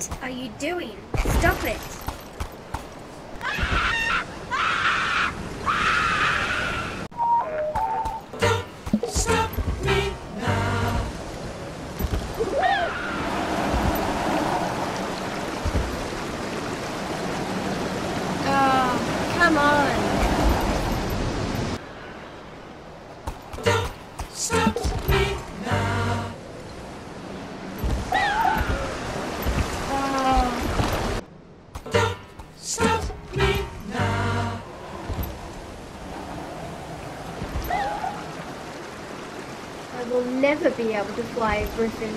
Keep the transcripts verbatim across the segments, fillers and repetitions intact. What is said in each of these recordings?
What are you doing? Stop it! Don't stop me now. Oh, come on! Don't stop me now. Oh. Don't stop me now. I will never be able to fly a griffin.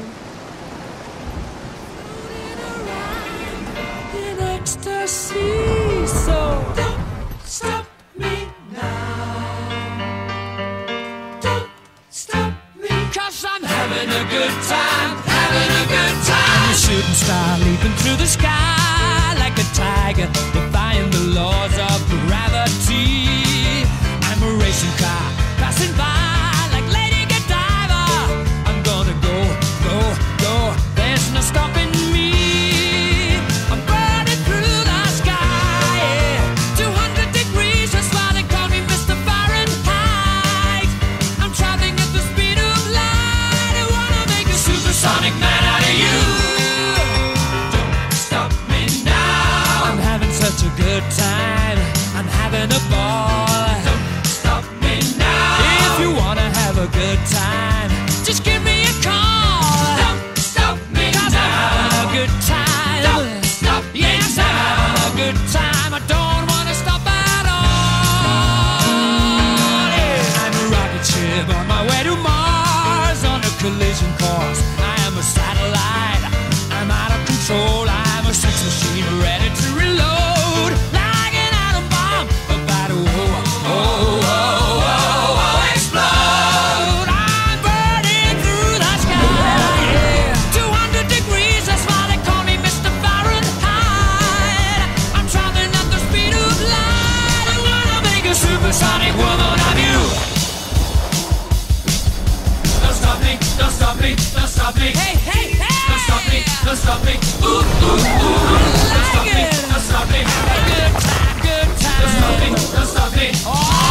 In ecstasy, so don't stop me now. Don't stop me, 'cause I'm having a good time, having a good time. I'm a shooting star leaping through the sky like a tiger, defying the laws of gravity. I'm a racing car passing by like Lady Godiva. I'm gonna go, go, go. There's no stopping me. I'm burning through the sky, yeah. two hundred degrees, that's why they call me Mister Fahrenheit. I'm traveling at the speed of light. I wanna make a supersonic man out of you. Don't stop me now. I'm having such a good time. I'm having a ball. Don't stop me now. If you wanna have a good time, just give me a call. Don't stop me 'cause now. I'm having a good time. Don't stop me yes, now. I'm having a good time. I don't wanna stop at all. Yeah. I'm a rocket ship on my way to Mars on a collision course. I am a satellite. I'm out of control. I'm a sex machine ready to reload like an atom bomb about to oh, oh, oh, oh, oh, explode. I'm burning through the sky, yeah. two hundred degrees, that's why they call me Mister Fahrenheit. I'm traveling at the speed of light. I wanna make a supersonic woman of you. Don't stop me, don't stop me, don't stop me. Hey, hey, hey. Don't stop me, don't stop me. Ooh, ooh, ooh. Don't stop me, don't stop me. Have a good time, good time. Don't stop me, don't stop me. Oh,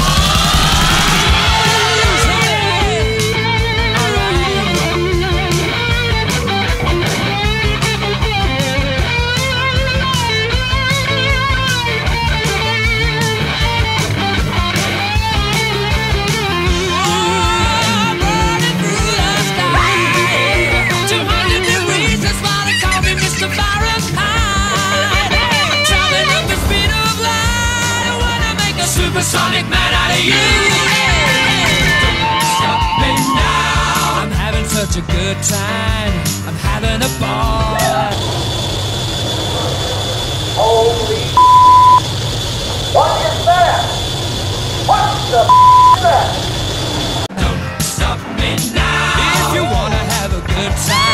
supersonic man out of you. Don't stop me now. I'm having such a good time. I'm having a ball. Holy what is that? What the is that? Don't stop me now. If you wanna have a good time.